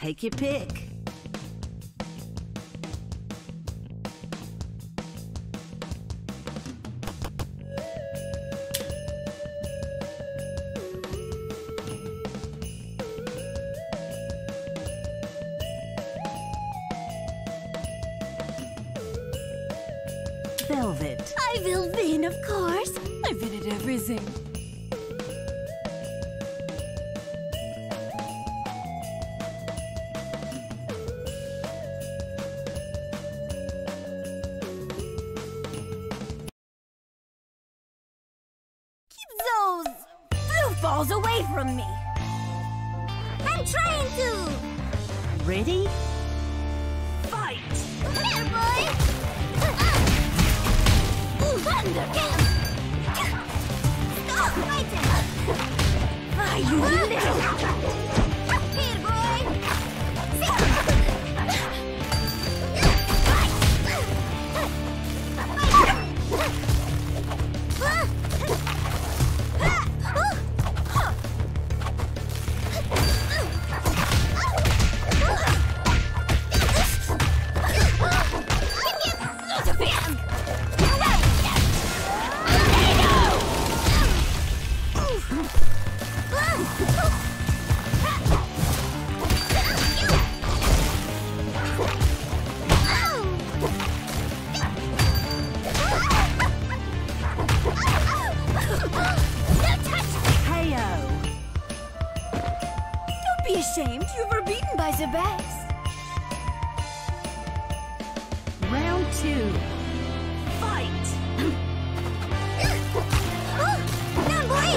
Take your pick. Velvet. I will win, of course. I win at everything. Keep those blue balls away from me. I'm trying to. Ready? Fight! Here, boy. Thundercat! Stop fighting! Ah, you little! Here, ashamed, you were beaten by the best. Round 2. Fight! Down, boy!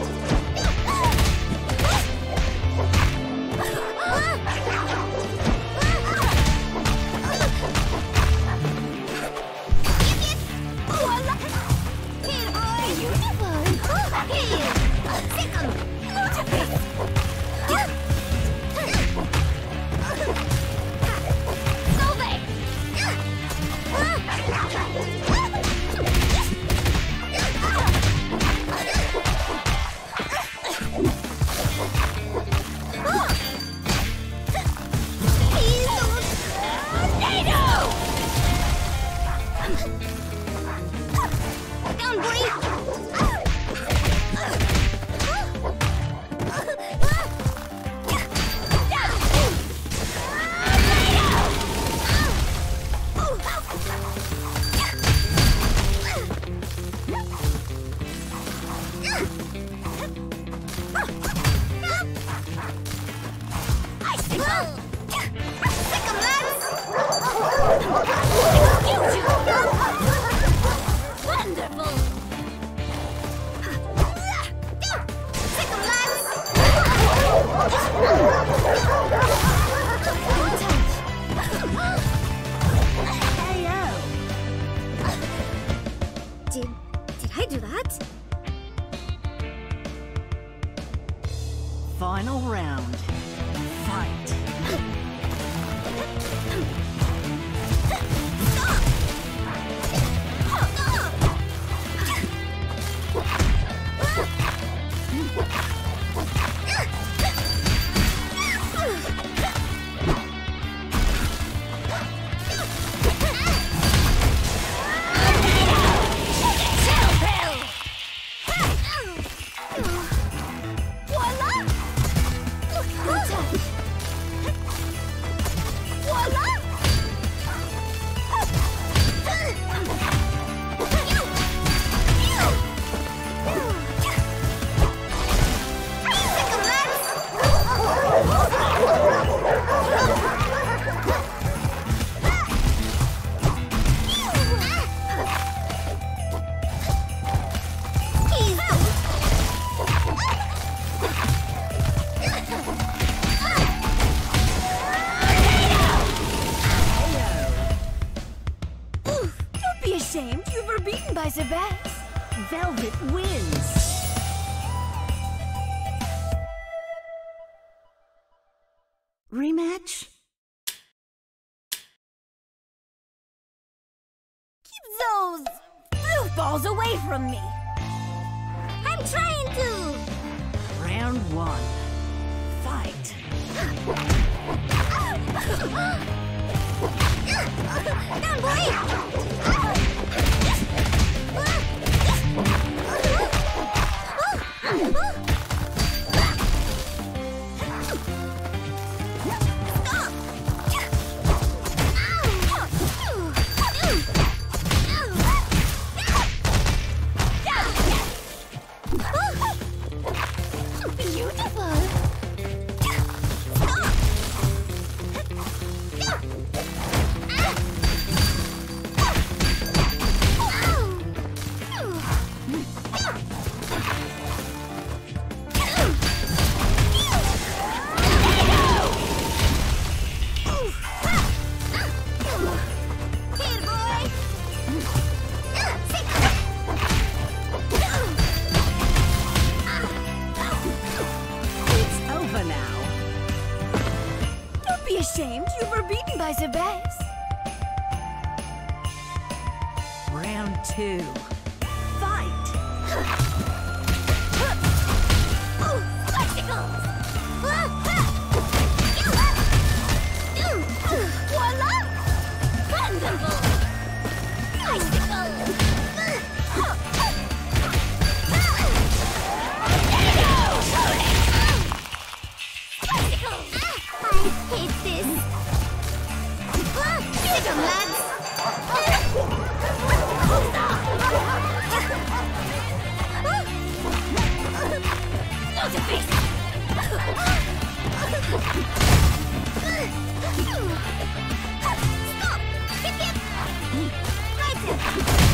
Here, boy! Beautiful! Here! Second! Did I do that? Final round. Fight! Ashamed, you were beaten by the best. Velvet wins! Rematch? Keep those blue balls away from me. I'm trying to. Round 1. Fight! Fight! Down, boy! Ashamed you were beaten by Zebes. Round 2. Fight! Spectacles! Voila! Thunderbolt! Icicle! I hate this. Get 'em, lads! Not a fist! Stop! Hip hip! Right!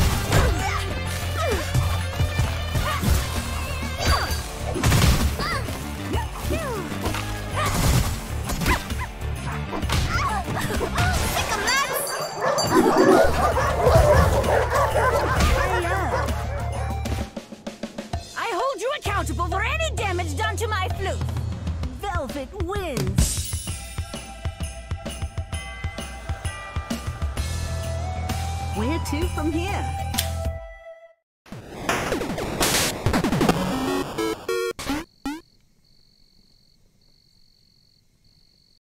I hold you accountable for any damage done to my flute. Velvet wins. Where to from here?